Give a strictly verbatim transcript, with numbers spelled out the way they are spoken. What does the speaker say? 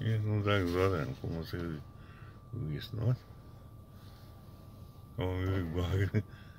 E, não dá agora, como você isso, não é? Oh, igual.